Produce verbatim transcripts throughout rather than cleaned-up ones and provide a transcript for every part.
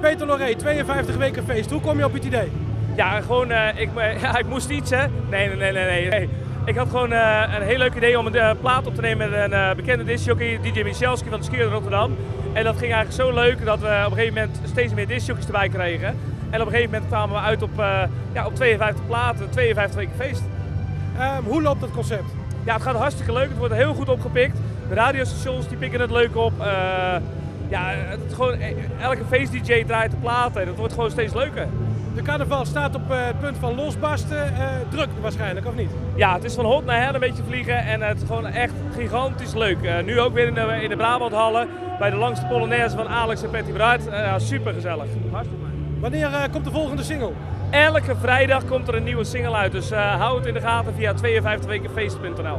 Peter Loré, tweeënvijftig weken feest. Hoe kom je op het idee? Ja, gewoon, uh, ik, ja, ik moest iets, hè? Nee, nee, nee, nee. nee. Ik had gewoon uh, een heel leuk idee om een uh, plaat op te nemen met een uh, bekende discjockey, D J Michalski van de Skier in Rotterdam. En dat ging eigenlijk zo leuk dat we op een gegeven moment steeds meer discjockeys erbij kregen. En op een gegeven moment kwamen we uit op, uh, ja, op tweeënvijftig platen, tweeënvijftig weken feest. Um, hoe loopt dat concept? Ja, het gaat hartstikke leuk. Het wordt heel goed opgepikt. De radiostations die pikken het leuk op. Uh, ja, het is gewoon, elke feest-D J draait de platen en het wordt gewoon steeds leuker. De carnaval staat op uh, het punt van losbarsten. Uh, druk waarschijnlijk, of niet? Ja, het is van hot naar her een beetje vliegen en het is gewoon echt gigantisch leuk. Uh, nu ook weer in de, in de Brabanthallen bij de langste Polonaise van Alex en Patty Braart. Uh, super gezellig. Hartstikke mooi. Wanneer uh, komt de volgende single? Elke vrijdag komt er een nieuwe single uit, dus uh, hou het in de gaten via tweeënvijftig weken feest punt n l.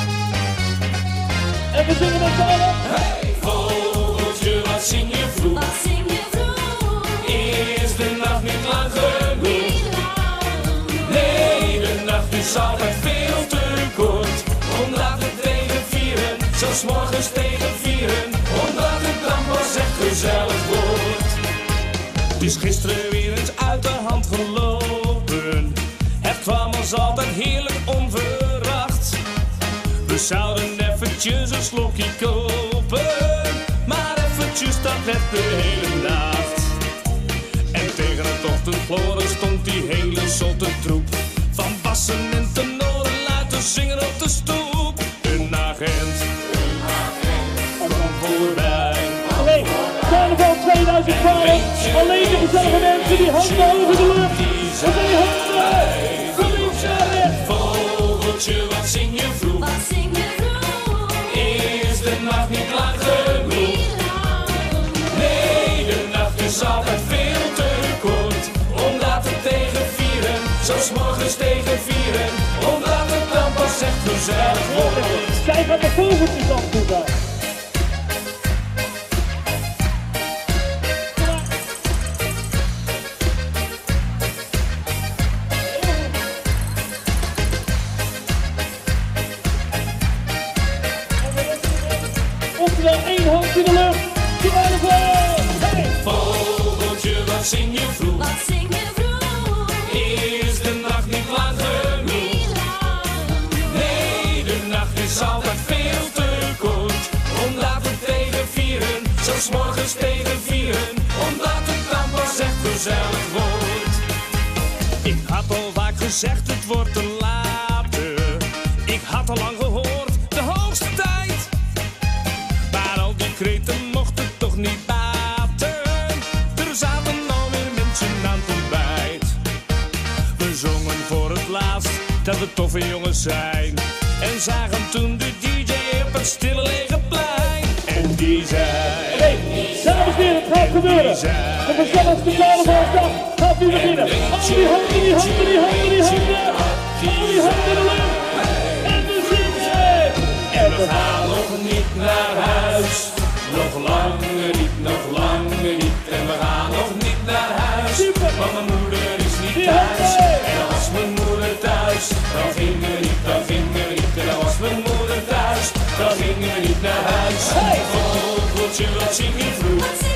En we zingen met z'n allen. Hey, vogeltje, wat zing je vroeg? Wat zing je vroeg? Is de nacht niet lang genoeg? Nee, de nacht is altijd veel te kort. Omdat we tegen vieren, zo 's morgens tegen vieren. Omdat het dan pas echt gezellig wordt. Het is gisteren weer eens uit de hand gelopen. Het kwam ons altijd heerlijk onverwacht. We zouden eventjes een slokje kopen, maar eventjes dat werd de hele nacht. En tegen het ochtendgloren stond die hele zotte troep van bassen en tenoren luid te zingen op de stoep. Een agent, een agent kwam voorbij. Alleen, carnaval tweeduizend twaalf. Alleen de gezellige mensen die handen over de lucht. Wat zijn die handen? Kom eens naar rechts. Vogeltje, wat zing je vroeg? Wat zing je vroeg? Is de nacht niet lang genoeg? Nee, de nacht is altijd veel te kort. Omdat we tegen vieren, zo 's morgens tegen vieren. Omdat het dan pas echt gezellig wordt. Kijk wat de vogeltjes aan toe gaan. Oftewel één hand in de lucht. Carnaval! Hey! Vogeltje, wat zing je vroeg? Wat zing je vroeg? Is de nacht niet lang genoeg? Nee, de nacht is altijd veel te kort. Omdat we tegen vieren, zo 's morgens tegen vieren. Omdat het dan pas echt gezellig wordt. Ik had al vaak gezegd, het wordt te later. Ik had al lang gehoord, de hoogste tijd. Maar al die kreten mochten toch niet baten. Er zaten alweer mensen aan het ontbijt. We zongen voor het laatst dat we toffe jongens zijn. En zagen toen de D J op het stille lege plein. En die zei... Hey, dames en heren, het gaat gebeuren. De gezelligste carnavalsdag gaat nu beginnen. Al die handen, die handen, die handen, die handen. Al die handen in de lucht. En we zingen. En we gaan nog niet naar huis. Nog langer niet, nog langer niet. En we gaan nog niet naar huis. Super. Want mijn moeder is niet Die thuis. handen. En dan was mijn moeder thuis, dan gingen we niet, dan gingen we niet. En dan was mijn moeder thuis, dan gingen we niet naar huis. Hey. Vogeltje, wat zing je vroeg? Wat zing